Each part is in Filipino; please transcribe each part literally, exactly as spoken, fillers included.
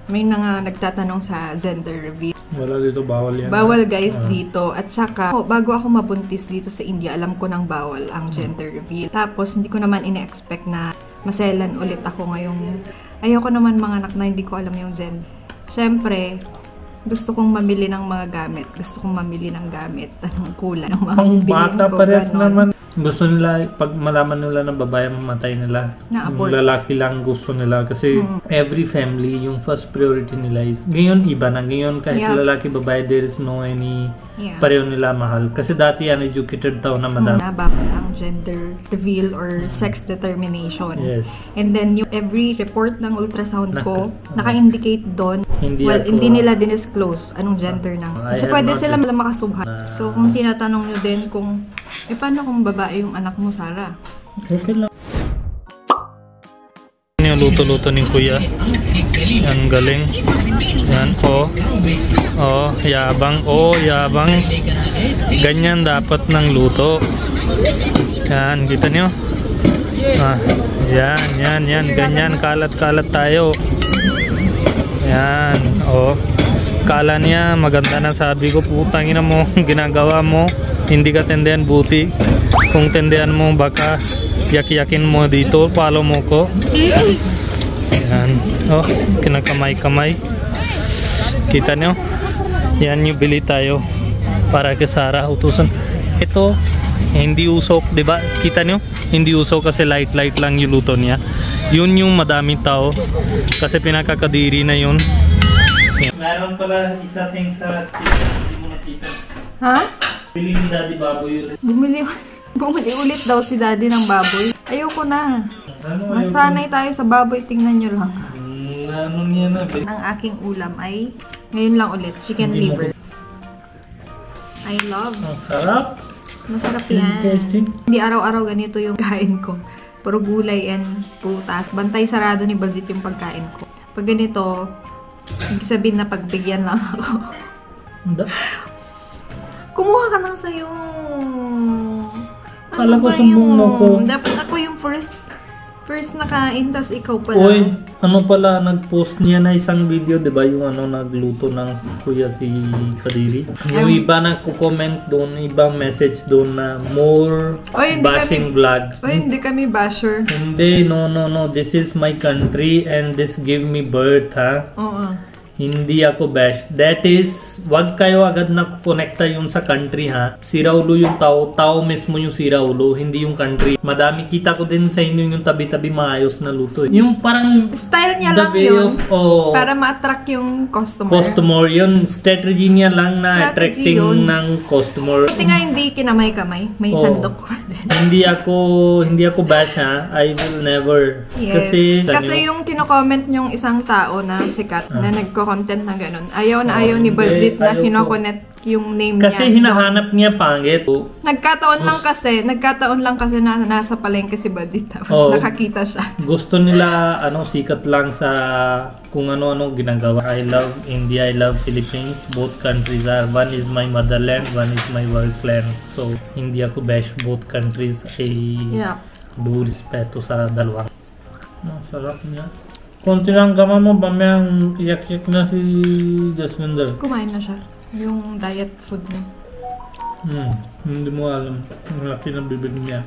May nga nagtatanong sa gender reveal. Wala dito, bawal yan. Bawal guys uh. dito. At saka, oh, bago ako mabuntis dito sa India, alam ko nang bawal ang gender reveal. Tapos, hindi ko naman ine-expect na maselan ulit ako ngayong... Ayoko naman mga anak na hindi ko alam yung gender. Siyempre, gusto kong mamili ng mga gamit. Gusto kong mamili ng gamit. Anong kulay ng mga pang bata ko, pares ganon. naman. Gusto nila, pag malaman nila na babae mamatay nila, yung lalaki lang gusto nila. Kasi hmm. every family, yung first priority nila is, ngayon iba na. Ngayon kahit yeah. lalaki, babae, there is no any, yeah. pareho nila mahal. Kasi dati uneducated tao na madami. Hmm, nababal ang gender reveal or sex determination. Yes. And then, yung every report ng ultrasound ko, Naka, naka-indicate doon. Hindi well, ako, hindi nila dinisclose anong gender ng. Kasi pwede sila makasuhan. Uh, so, kung tinatanong nyo din kung, eh, paano kung babae yung anak mo, Sarah? Okay lang. Yung luto-luto ni Kuya. Ang galing. Yan, oh. Oh, yabang. Oh, yabang. Ganyan dapat ng luto. Yan, kita nyo? Ah, yan, yan, yan. Ganyan, kalat-kalat tayo. Yan, oh. Kala niya, maganda na sabi ko, putang ina mo, ginagawa mo. Hindi ka tendehan buti. Kung tendehan mo, baka yak-yakin mo dito, follow mo ko. Yan. Oh, kinakamay-kamay. Kita nyo? Yan yung bili tayo para kay Sarah, utusan. Ito, hindi usok, diba? Kita nyo? Hindi usok kasi light-light lang yung luto niya. Yun yung madaming tao kasi pinakakadiri na yun. Yan. Meron pala isa thing sa hindi mo nakita. Ha? Bili ni Daddy baboy ulit. Bumili, bumili ulit daw si Daddy ng baboy. Ayoko na. Ano, masanay tayo sa baboy. Tingnan nyo lang. Hmm, ano niya na? Ang aking ulam ay, ngayon lang ulit, chicken Hindi liver. I love. Ang sarap. Masarap yan. Tasting. Hindi araw-araw ganito yung kain ko. Puro gulay and putas. Bantay sarado ni Bazit yung pagkain ko. Pag ganito, ibig sabihin na pagbigyan lang ako. Hindi. Kumuha ka nang sa'yo. Ano Kala ko sumbong mo ko. Dapat ako yung first first nakain, tas ikaw pala. Uy, ano pala, nag-post niya na isang video, di ba? Yung ano, nagluto ng kuya si Kadiri. Yung um, iba nagko-comment doon, ibang message doon na more Oy, bashing kami, vlog. Uy, hindi kami basher. Hindi, no, no, no. This is my country and this give me birth, ha? Oo. Uh-uh. Hindi ako bash. That is, wag kayo agad na kukonekta yun sa country, ha? Siraulo yung tao. Tao mismo yung siraulo, hindi yung country. Madami kita ko din sa inyo yung tabi-tabi maayos na luto. Eh. Yung parang... Style niya lang yun. Of, oh, para ma-attract yung customer. Customer. Yun, strategy niya lang na strategy attracting yun. Ng customer. Kasi nga hindi kinamay-kamay. May oh, sandok ko din. Hindi ako, hindi ako bash, ha? I will never. Yes. Kasi, Kasi yung kino-comment yung isang tao na sikat ah. na nagko content na ganun. Ayaw na ayaw ni Bazit na kinokonet yung name kasi niya. Kasi hinahanap no? niya pangit. Nagkataon lang kasi, nagkataon lang kasi na nasa palengke si Bazit tapos oh, nakakita siya. Gusto nila ano sikat lang sa kung ano-ano ginagawa. I love India, I love Philippines. Both countries are, one is my motherland, one is my workland. So, hindi ako bash both countries. I yeah. do respeto sa dalawa. Masarap niya. Konti lang gama mo, bamayang iyak-iyak na si Jasminder. Kumain na siya. Yung diet food niya. Hmm, hindi mo alam. Ang laki ng bibig niya.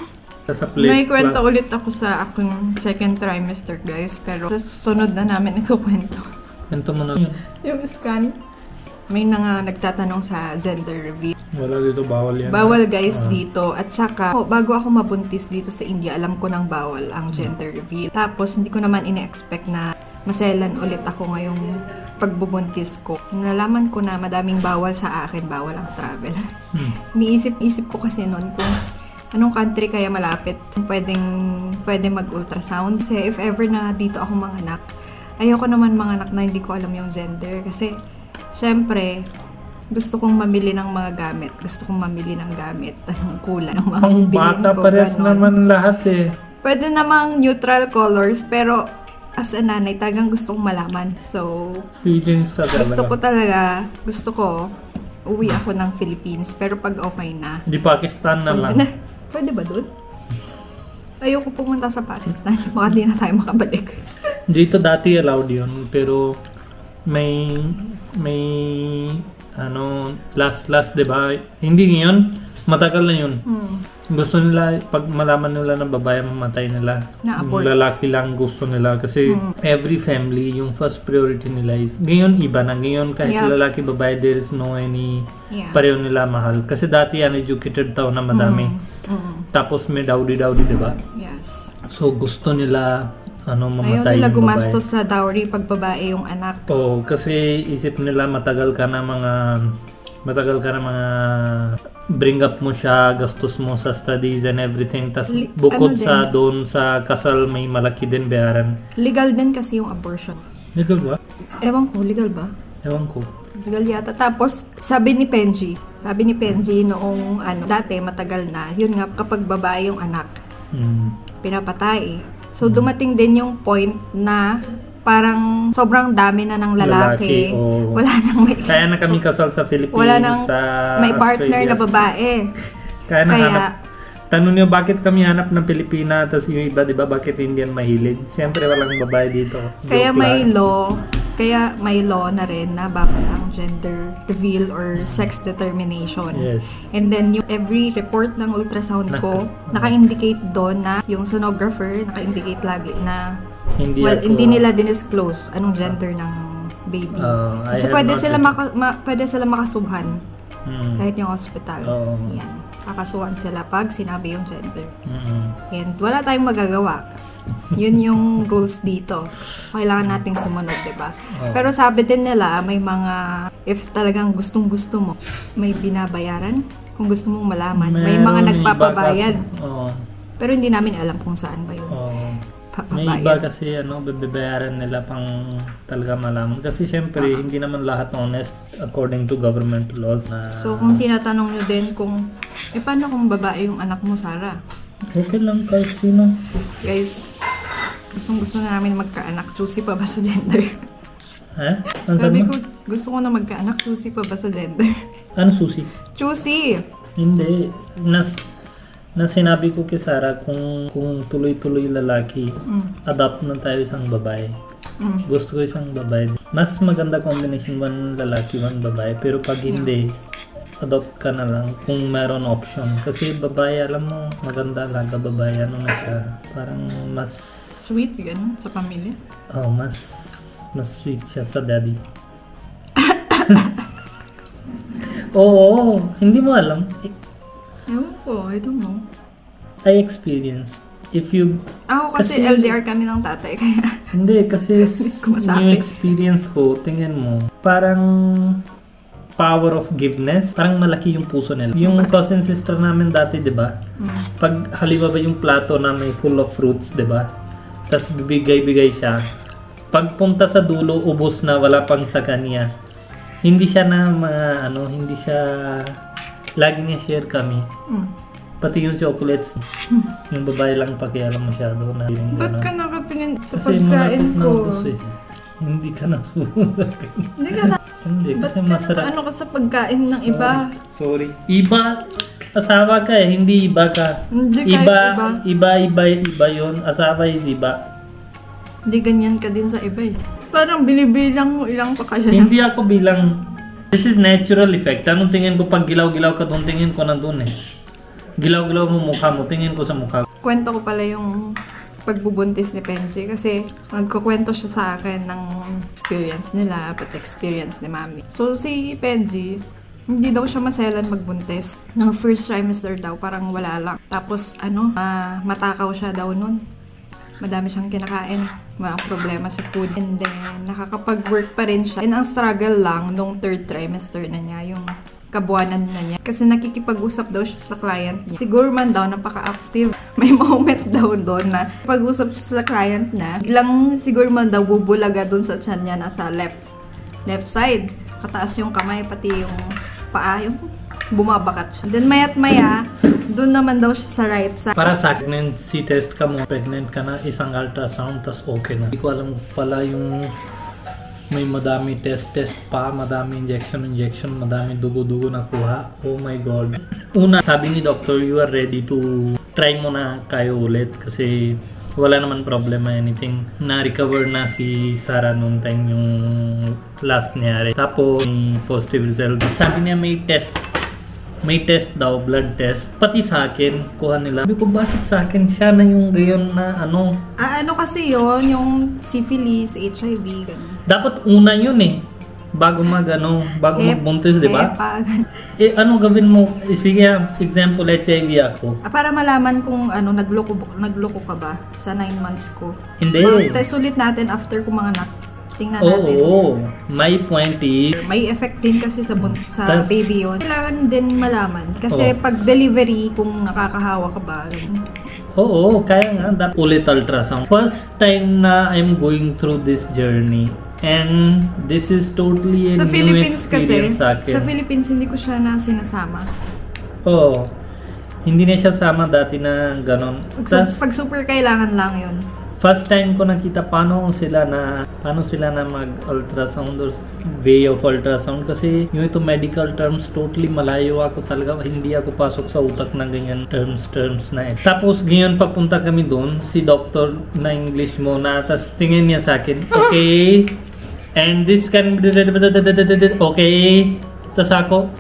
Sa plate. May kwento ulit ako sa aking second trimester, guys. Pero sa sunod na namin ikukwento. Kwento mo na. Yung scan. May na nga nagtatanong sa gender reveal. Wala dito, bawal yan. Bawal guys uh. dito. At saka, oh, bago ako mabuntis dito sa India, alam ko nang bawal ang gender reveal. Tapos, hindi ko naman ine-expect na maselan ulit ako ngayong pagbubuntis ko. Nalaman ko na madaming bawal sa akin, bawal ang travel. Hmm. Niisip-isip ko kasi noon kung anong country kaya malapit pwedeng, pwedeng mag-ultrasound. Kasi if ever na dito ako manganak, ayoko naman manganak na hindi ko alam yung gender. Kasi, syempre, gusto kong mamili ng mga gamit. Gusto kong mamili ng gamit. Anong kulay ng mga bilhin ko. Ang bata pares naman lahat eh. Pwede namang neutral colors, pero as a nanay, tagang gusto kong malaman. So, feelings talaga. Gusto ko talaga, gusto ko, uwi ako ng Philippines. Pero pag okay na. Di Pakistan na lang. Na, pwede ba doon? Ayoko pumunta sa Pakistan. Baka di na tayo makabalik. Dito dati allowed yun, pero may may ano last last 'di ba? Hindi ngayon, matagal na yun. Hmm. Gusto nila pag malaman nila ng babae mamatay nila. Yung lalaki lang gusto nila kasi hmm. every family yung first priority nila is ngayon iba na ngayon kahit yeah. lalaki babae there is no any yeah. pareho nila mahal kasi dati uneducated tao na madami. Hmm. Hmm. Tapos may dowry dowry 'di ba? Yes. So gusto nila ano mamatay ayaw nila yung gumastos babae. Sa dowry pag babae yung anak. Oo, kasi isip nila matagal ka na mga matagal ka na mga bring up mo siya, gastos mo sa studies and everything. Tas Li- bukod ano sa doon sa kasal may malaki din bayaran. Legal din kasi yung abortion. Legal ba? Ewan ko, legal ba? Ewan ko. Legal yata. Tapos sabi ni Penji, sabi ni Penji noong ano, dati matagal na, yun nga kapag babae yung anak, hmm. pinapatay. So, dumating din yung point na parang sobrang dami na ng lalaki. lalaki oh. Wala nang may... Kaya na kami kasal sa Philippines, wala nang sa may partner Australia. Na babae. Kaya na Kaya, hanap. Tanong niyo, bakit kami hanap ng Pilipina tapos yung iba, di ba, bakit Indian mahilig? Siyempre, walang babae dito. Kaya Joke may lang. law. Kaya may law na rin na bawal ang gender reveal or sex determination. Yes. And then, yung every report ng ultrasound ko, Naka, naka-indicate doon na yung sonographer, naka-indicate lagi na hindi, well, ako, hindi nila dinisclose anong gender ng baby. Uh, Kasi pwede sila, maka, ma, pwede sila makasuhan hmm. kahit yung hospital. Uh, Yan. Kakasuhan sila pag sinabi yung gender. Uh, And wala tayong magagawa. Yun yung rules dito. Kailangan nating sumunod, diba? Oh. Pero sabi din nila, may mga, if talagang gustong-gusto mo, may binabayaran. Kung gusto mong malaman, may, may mga nagpapabayad. Oh. Pero hindi namin alam kung saan ba yun. Oh. May iba kasi, ano, bibayaran nila pang talaga malaman. Kasi syempre, uh-huh. hindi naman lahat honest according to government laws. Na... So, kung tinatanong nyo din kung, eh, paano kung babae yung anak mo, Sarah? Okay lang, kahit sino. Guys, gustong gusto na namin magkaanak. Choosy pa ba sa gender? Ha? Huh? Sabi ko, gusto ko na magkaanak. Choosy pa ba sa gender? Ano susi? Choosy! Hindi. Nas, na sinabi ko kay Sarah, kung, kung tuloy-tuloy lalaki, mm. adopt na tayo isang babae. Mm. Gusto ko isang babae. Mas maganda combination one lalaki, one babae. Pero pag hindi, yeah. adopt ka na lang kung meron option. Kasi babae, alam mo, maganda alaga babae. Ano na siya? Parang mas... Sweet, gano'n? Sa pamilya? Oo, oh, mas mas sweet siya sa daddy. Oo, oh, hindi mo alam. Ewan ko, I don't know. I experience. If you... Ako kasi, kasi L D R kami ng tatay, kaya... Hindi, kasi yung experience ko, tingin mo, parang... power of giveness, parang malaki yung puso nila. Yung cousin sister namin dati, 'di ba? Mm. Pag halimbawa yung plato na may full of fruits, 'di ba? Tapos bibigay-bigay siya. Pagpunta sa dulo, ubos na, wala pang sa kanya. Hindi siya na ma, ano, hindi siya lagi niya share kami. Mm. Pati yung chocolates, mm. yung babae lang pakialam masyado na. Ba't ka nakatingin sa pagkain ko? Kasi hindi ka na sumunod. Hindi ka na. Hindi, kasi masarap. Ano ka sa pagkain ng Sorry. iba? Sorry. Iba, asawa ka eh, hindi iba ka. Hindi iba, iba. Iba, iba, iba yun. Asawa is iba. Hindi ganyan ka din sa iba eh. Parang binibilang mo ilang pa kaya. Hindi ako bilang. This is natural effect. Anong tingin ko pag gilaw-gilaw ka doon, tingin ko nandun eh. Gilaw-gilaw mo mukha mo, tingin ko sa mukha. Kwento ko pala yung pagbubuntis ni Penji kasi nagkukwento siya sa akin ng experience nila at experience ni Mami. So si Penji, hindi daw siya maselan magbuntis. Nang first trimester daw, parang wala lang. Tapos ano, uh, matakaw siya daw nun. Madami siyang kinakain. Walang problema sa food. And then, nakakapag-work pa rin siya. And ang struggle lang nung third trimester na niya, yung kabuanan na niya. Kasi nakikipag-usap daw siya sa client niya. Siguro man daw, napaka-active. May moment daw doon na pag-usap siya sa client na, biglang siguro man daw bubulaga doon sa tiyan niya nasa left left side. Kataas yung kamay, pati yung paa, yung bumabakat siya. Then mayat maya, doon naman daw siya sa right side. Para sa pregnancy test ka mo, pregnant ka na, isang ultrasound, tas okay na. Hindi ko alam pala yung may madami test-test pa, madami injection-injection, madami dugo-dugo na kuha. Oh my God. Una, sabi ni doctor, you are ready to try mo na kayo ulit kasi wala naman problema anything. Na-recover na si Sarah noong time yung last nangyari. Tapos may positive result. Sabi niya may test. May test daw, blood test. Pati sa akin, kuha nila. Sabi ko, bakit sa akin siya na yung gayon na ano? Ah, ano kasi yon yung syphilis, H I V, ganun. Dapat una yun eh. Bago mag ano, bago Hep, magbuntis, di ba? hepa, Eh, ano gawin mo? Eh, sige, example, H I V ako. ah, para malaman kung ano, nagloko, nagloko ka ba sa nine months ko. Hindi. Test ulit natin after kumanganak. Tingnan Oo, natin. oh, my point is, May effect din kasi sa, bun- sa Tas- baby yun. Kailangan din malaman. Kasi Oo. pag delivery, kung nakakahawa ka ba, ganun. oo, kaya nga, dapat ulit ultrasound. First time na I'm going through this journey. And this is totally a Sa new Philippines kasi, experience sa akin. sa Philippines hindi ko siya na sinasama. Oo. Hindi na siya sama dati na ganon. Pag, Tas, su- pag super kailangan lang yun. first time ko nakita paano sila na paano sila na mag-ultrasound or way of ultrasound kasi yung ito medical terms totally malayo ako talaga, hindi ako pasok sa utak na ganyan terms terms na eh. Tapos ngayon papunta kami doon, si doctor na English mo na tas tingin niya sa akin, okay, and this can okay, tas ako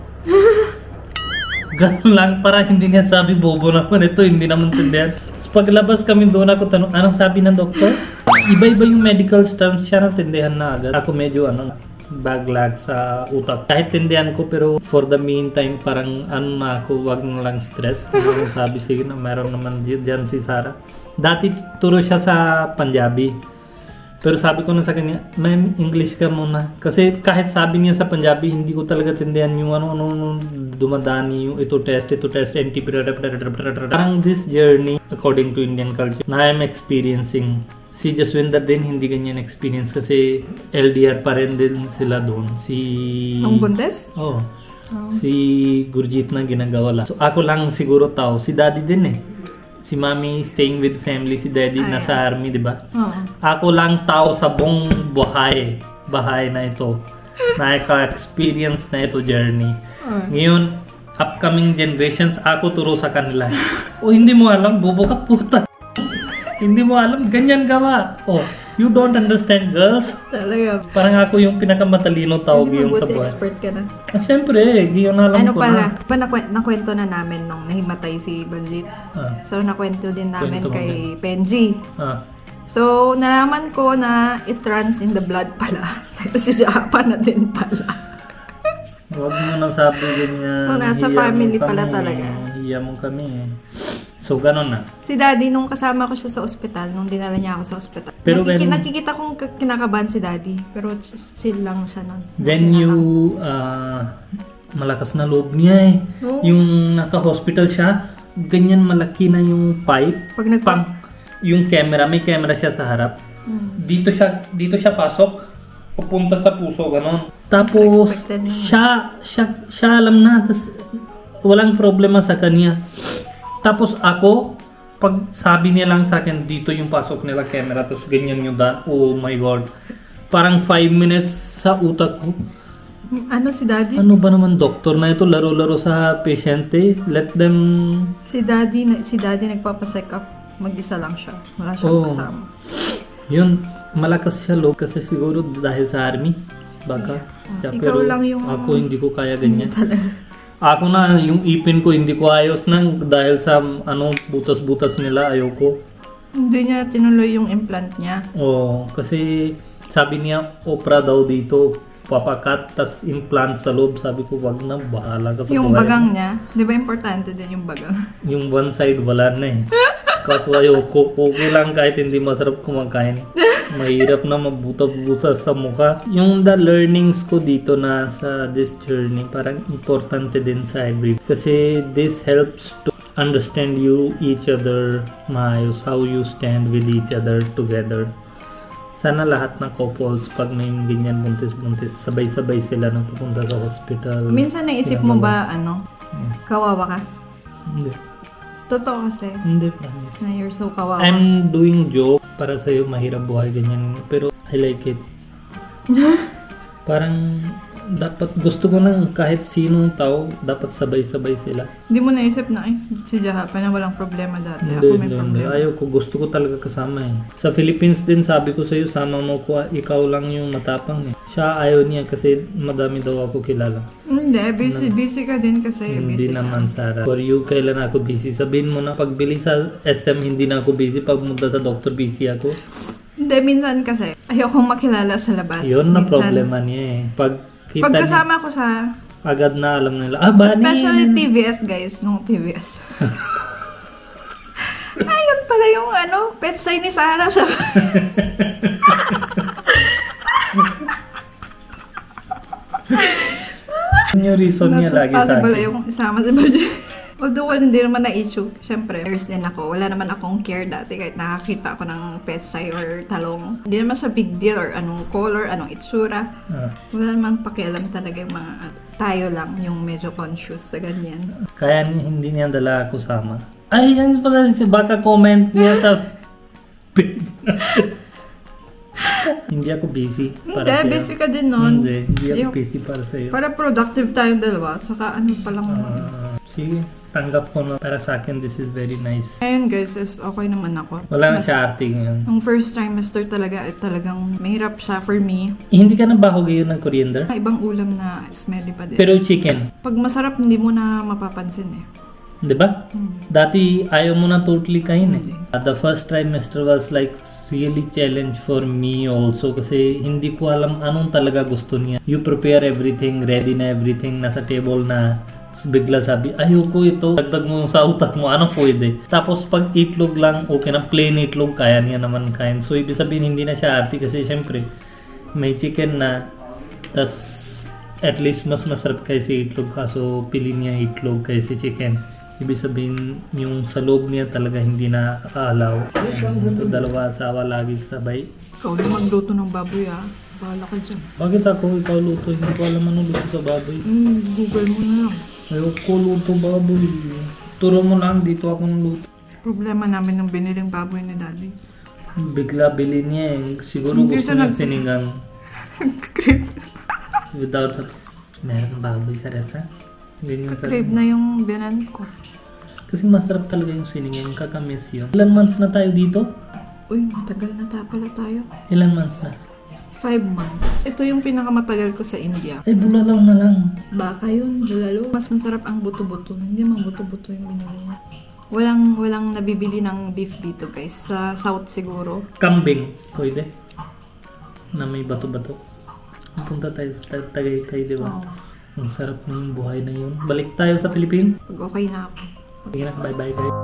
ganun lang para hindi niya sabi bobo naman ito, hindi naman tindihan. Paglabas kami doon, ako tanong, anong sabi ng doktor? Iba-iba yung medical terms, siya natindihan na agad. Ako medyo ano, baglag sa utak. Kahit tindihan ko, pero for the meantime, parang ano na ako, wag na lang stress. Kung ano sabi, sige na, meron naman dyan si Sarah. Dati turo siya sa Punjabi. Pero sabi ko na sa kanya, ma'am, English ka muna. Kasi kahit sabi niya sa Punjabi, hindi ko talaga tindihan yung ano-ano dumadani, yung ito test, ito test, N T P, parang this journey, according to Indian culture, na I'm experiencing. Si Jaswinder din, hindi ganyan experience kasi L D R pa rin din sila doon. Si... Ang buntes? Oh. Oh. Si Gurjit na ginagawa lang. So ako lang siguro tao. Si daddy din eh. Si mami staying with family, si daddy Ay, nasa army, di ba? Oo. Ako lang tao sa buong buhay, bahay na ito. Naka-experience na ito journey. Oh. Ngayon, upcoming generations, ako turo sa kanila. O hindi mo alam, bobo ka puta. Hindi mo alam, ganyan gawa. Oh, you don't understand girls. Talaga. Parang ako yung pinakamatalino tao Hindi ngayon sa mabuti buhay. expert ka na. Ah, syempre, yun alam Ano ko pala, na. pa nakwe- nakwento na namin nung nahimatay si Bazit. Ah, So, nakwento din namin Kwento mo kay din. Benji. ah. So, nalaman ko na it runs in the blood pala. Si Japan na din pala. Huwag mo nang sabi ganyan. So, nasa Hiya family mo pala kami. talaga. Hiya mo kami eh. So, ganun na. Si Daddy, nung kasama ko siya sa ospital, nung dinala niya ako sa ospital, Pero nakiki- when- nakikita kong k- kinakabahan si Daddy. Pero ch- chill lang siya nun. When Hindi you, ah, malakas na loob niya eh. Oo. Yung naka-hospital siya, ganyan malaki na yung pipe. Pag nagpa- Pang, yung camera, may camera siya sa harap. Hmm. Dito siya, dito siya pasok. Pupunta sa puso, ganun. Tapos, Expected yun. siya, siya, siya alam na. Tas, walang problema sa kanya. Tapos ako, pag sabi niya lang sa akin, dito yung pasok nila camera, tapos ganyan yung daan. Oh my God. Parang five minutes sa utak ko. Ano si Daddy? Ano ba naman doktor na ito? Laro-laro sa pasyente. Let them... Si Daddy, na- si Daddy nagpapacheck up. Mag-isa lang siya. Wala siyang Oh. kasama. Yun, malakas siya loob kasi siguro dahil sa army. Baka. Yeah. Yeah, Ikaw lang yung- ako hindi ko kaya ganyan. Talaga. Ako na, yung ipin ko hindi ko ayos nang dahil sa ano butas-butas nila, ayoko. Hindi niya tinuloy yung implant niya. Oo, kasi sabi niya, opera daw dito, papakat, tas implant sa loob. Sabi ko, wag na, bahala ka sa Yung buhay bagang mo." niya, di ba importante din yung bagang? Yung one side, wala na eh. Kaso ayoko, okay lang kahit hindi masarap kumakain. Mahirap na mabuta-buta sa mukha. Yung the learnings ko dito na sa this journey, parang importante din sa every. Kasi this helps to understand you, each other, maayos, how you stand with each other together. Sana lahat ng couples, pag may ganyan buntis-buntis, sabay-sabay sila nang pupunta sa hospital. Minsan naisip mo ba, ano, Hmm. kawawa ka? Hindi. Totoo kasi, Hindi, promise. na you're so kawawa. I'm doing joke para sa'yo mahirap buhay ganyan pero I like it. Parang dapat gusto ko nang kahit sinong tao, dapat sabay-sabay sila. Hindi mo naisip na, ay, si Jahapan na walang problema dati. Hindi, Ako may hindi, problema. hindi. Ayaw ko, gusto ko talaga kasama eh. Sa Philippines din, sabi ko sa'yo, sama mo ko, ikaw lang yung matapang eh. Siya ayaw niya kasi madami daw ako kilala. Hindi, busy, busy ka din kasi. Hindi busy naman, ka. Sarah. For you, kailan ako busy? Sabihin mo na, pagbili sa S M, hindi na ako busy. Pag munta sa doctor, busy ako. Hindi, minsan kasi, ayokong makilala sa labas. Yun na minsan, problema niya eh. Pag kita Pag kasama ko sa... agad na alam nila. Ah, Bani! Especially T V S, guys. Nung T V S. Ayun pala yung ano, pet sign ni Sarah. Siya. Yung reason niya Not lagi sa possible akin. yung isama si Badi. Although hindi naman na-issue. Siyempre, nurse din ako. Wala naman akong care dati kahit nakakita ako ng petsay or talong. Hindi naman siya big deal or anong color, anong itsura. Ah. Wala naman pakialam talaga yung mga tayo lang yung medyo conscious sa ganyan. Kaya niya, hindi niya dala ako sama. Ay, yan pala si baka comment niya sa page natin. Hindi ako busy. Para Hindi, sa'yo. busy ka din nun. Hindi, hindi ako Yung- busy para sa'yo. Para productive tayong dalawa. Saka ano pa lang. Ah, sige, tanggap ko na. Para sa akin, this is very nice. Ngayon guys, is okay naman ako. Wala na Mas- siya acting yun. Ang first trimester talaga ay talagang mahirap siya for me. Eh, hindi ka na ba ako gayon ng coriander? Ibang ulam na smelly pa din. Pero chicken, Pag masarap, hindi mo na mapapansin eh. di ba? Hmm. Dati ayaw mo na totally kain eh. Hindi. Uh, the first trimester was like really challenge for me also kasi hindi ko alam anong talaga gusto niya. You prepare everything, ready na everything, nasa table na. Tapos bigla sabi, ayoko ito. Dagdag mo sa utak mo, anong pwede? Tapos pag itlog lang, okay na, plain itlog, kaya niya naman kain. So ibig sabihin, hindi na siya arte kasi syempre, may chicken na, tas at least mas masarap kaysa itlog, kaso pili niya itlog kaysa chicken. Ibig sabihin, yung sa loob niya talaga hindi na akaalaw. Ito dalawa asawa lagi sabay. Ikaw rin magluto ng baboy ah. Bahala ka dyan. Bakit ako ikaw luto? Hindi ko alam ano luto sa baboy. Hmm, Google mo na lang. Ayoko luto baboy. Turo mo lang, dito ako luto. Problema namin ng biniling baboy ni Daddy. Bigla bilhin niya eh. Siguro Hindi gusto siya niya nag- sinigang Crave. without sa... Meron baboy sa ref, ha? Ganyan sa... Crave na yung binan ko. Kasi masarap talaga yung sinigang. Kakamis yun. Ilan months na tayo dito? Uy, matagal na ta pala tayo. Ilan months na? Five months. Ito yung pinakamatagal ko sa India. Ay, bulalaw na lang. Baka yun, bulalo. Mas masarap ang buto-buto. Hindi mang buto-buto yung binili niya. Walang, walang nabibili ng beef dito guys. Sa South siguro. Kambing. Pwede. Na may bato-bato. Punta tayo sa Tagaytay, di ba? Oh, Ang sarap na yung buhay na yun. Balik tayo sa Philippines. pag okay na ako. Sige na, bye-bye guys.